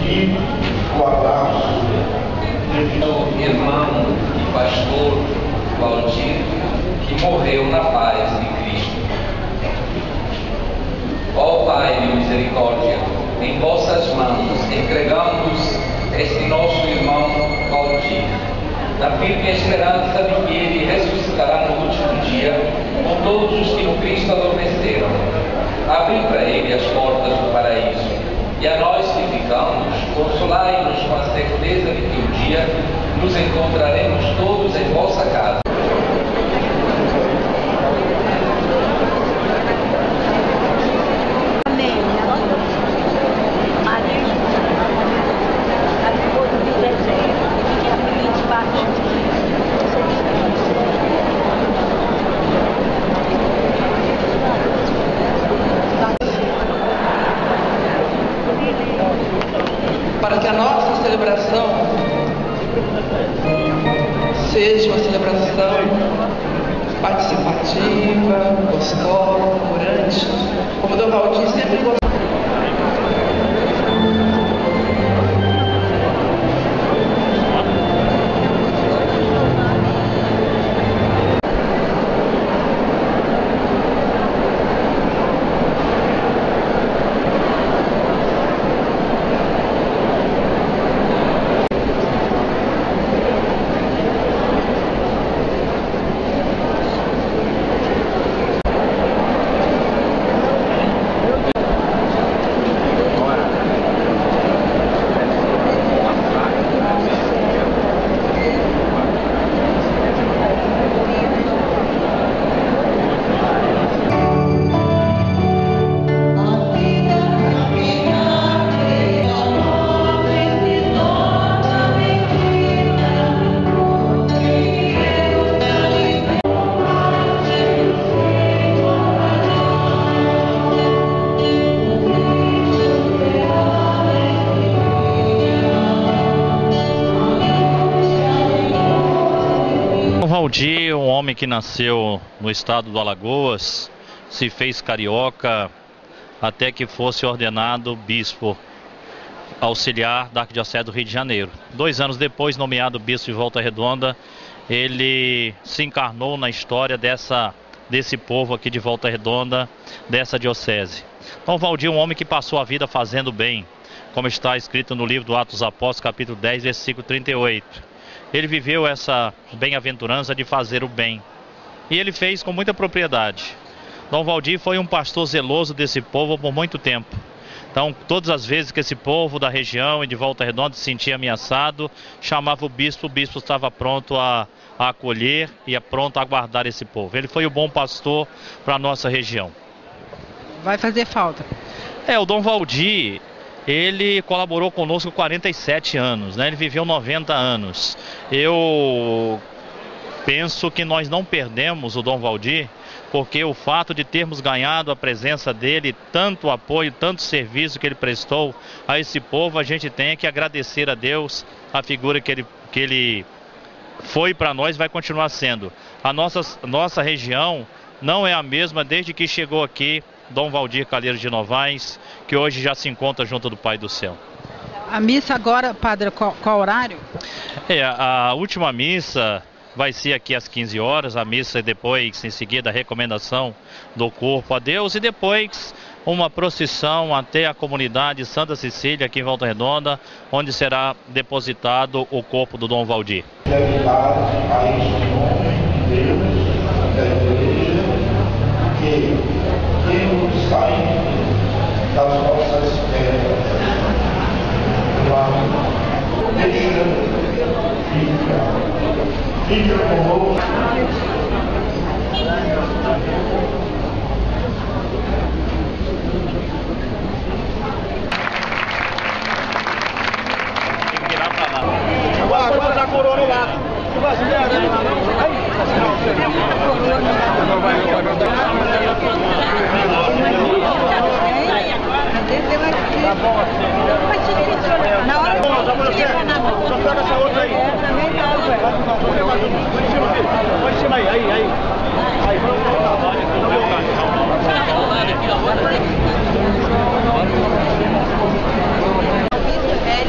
aqui o abraço. O irmão e pastor Valdir, que morreu na paz de Cristo. Ó Pai de misericórdia, em vossas mãos entregamos este nosso irmão Valdir, na firme esperança de que ele ressuscitará no último dia com todos os que no Cristo adormeceram. Abre para ele as portas do paraíso, e a nós que ficamos, consolai-nos com a certeza de que um dia nos encontraremos todos em vossa casa. Para que a nossa celebração seja uma celebração participativa, gostosa, curante, como o Dom Valdir sempre gostou. Valdir, um homem que nasceu no estado do Alagoas, se fez carioca até que fosse ordenado bispo auxiliar da Arquidiocese do Rio de Janeiro. 2 anos depois, nomeado bispo de Volta Redonda, ele se encarnou na história desse povo aqui de Volta Redonda, dessa diocese. Então, Valdir, um homem que passou a vida fazendo bem, como está escrito no livro do Atos dos Apóstolos, capítulo 10, versículo 38. Ele viveu essa bem-aventurança de fazer o bem. E ele fez com muita propriedade. Dom Valdir foi um pastor zeloso desse povo por muito tempo. Então, todas as vezes que esse povo da região e de Volta Redonda se sentia ameaçado, chamava o bispo estava pronto a acolher e pronto a aguardar esse povo. Ele foi o bom pastor para a nossa região. Vai fazer falta. O Dom Valdir, ele colaborou conosco 47 anos, né? Ele viveu 90 anos. Eu penso que nós não perdemos o Dom Valdir, porque o fato de termos ganhado a presença dele, tanto apoio, tanto serviço que ele prestou a esse povo, a gente tem que agradecer a Deus a figura que ele foi para nós e vai continuar sendo. A nossa região não é a mesma desde que chegou aqui Dom Valdir Calheiros de Novaes, que hoje já se encontra junto do Pai do Céu. A missa agora, padre, qual horário? A última missa vai ser aqui às 15 horas, a missa depois, em seguida, a recomendação do corpo a Deus e depois uma procissão até a comunidade Santa Cecília, aqui em Volta Redonda, onde será depositado o corpo do Dom Valdir. Levidados a este nome de Deus, da Igreja, que nos sai das nossas terras. Fica conosco. Tem que virar pra lá. Agora já coroa no lado. Tu vai subir a gente lá, não? Aí. Tá bom assim. Na hora que eu na mão. Só pega essa outra aí. Também tá, ué. Põe em cima aí, aí. Aí, vamos colocar. Bispo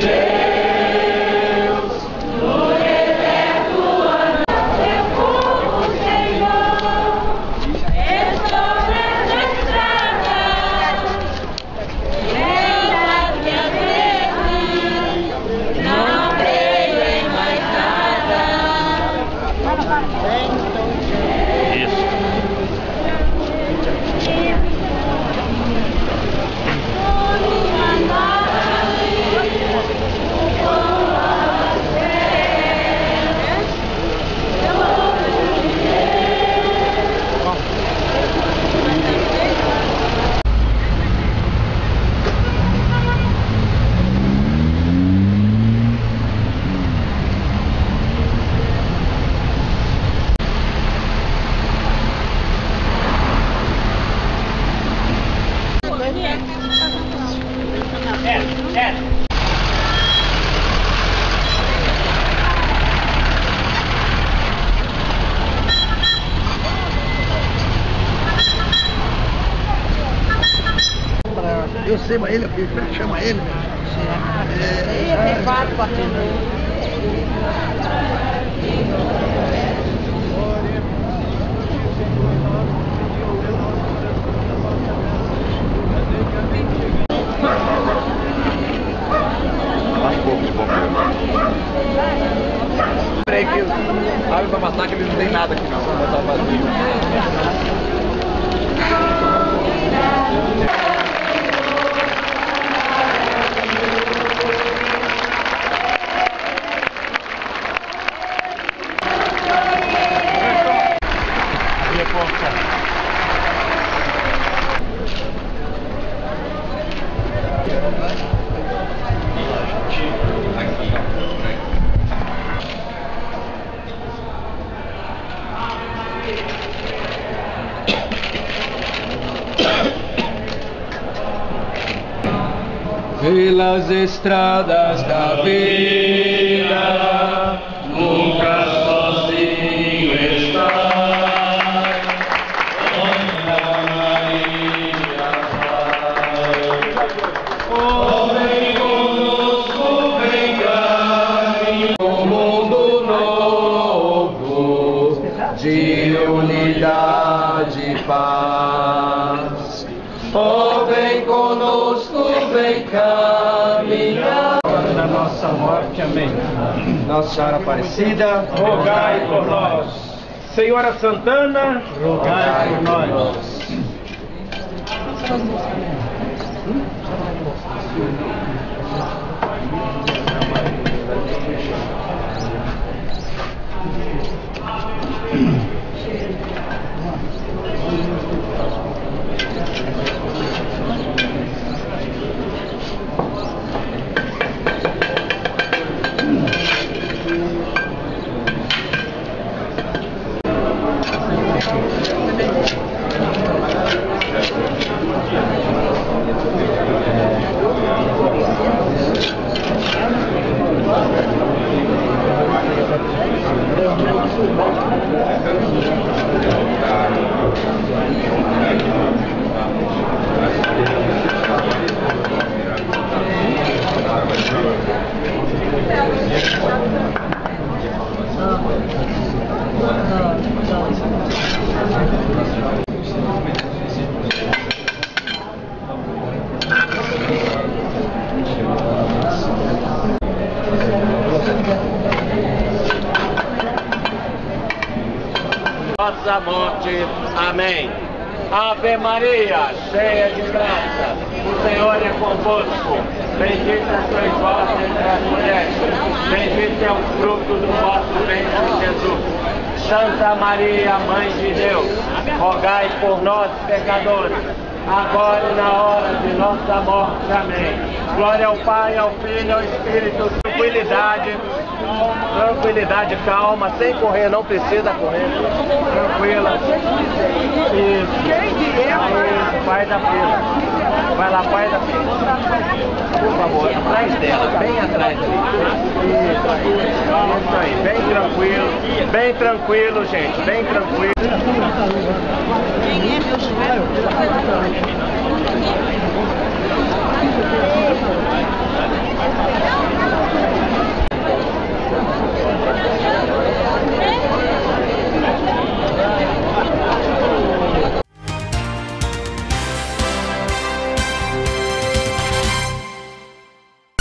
Eu sei, mas ele, chama ele. Tem 4 partidos. Peraí que abre pra matar que ele não tem nada aqui não. Vai botar o vazio. Pelas estradas da vida, nunca sozinho estar. Santa Maria vai, oh, vem conosco, vem caminho um mundo novo de unidade e paz. Oh, vem conosco, vem caminhar. Na nossa morte, amém. Nossa Senhora Aparecida, Rogai por nós. Senhora Santana, rogai por nós. Nossa morte. Amém. Ave Maria, cheia de graça, o Senhor é convosco. Bendita sois vós entre as mulheres, bendito é o fruto do vosso ventre, Jesus. Santa Maria, Mãe de Deus, rogai por nós, pecadores, agora e na hora de nossa morte. Amém. Glória ao Pai, ao Filho e ao Espírito. Tranquilidade, tranquilidade, calma, sem correr, não precisa correr. Tranquila. Isso. Aí, pai da fila. Vai lá, pai da fila. Por favor, atrás dela, bem atrás ali. Isso aí, bem tranquilo, gente, bem tranquilo. Quem é meu joelho? Não.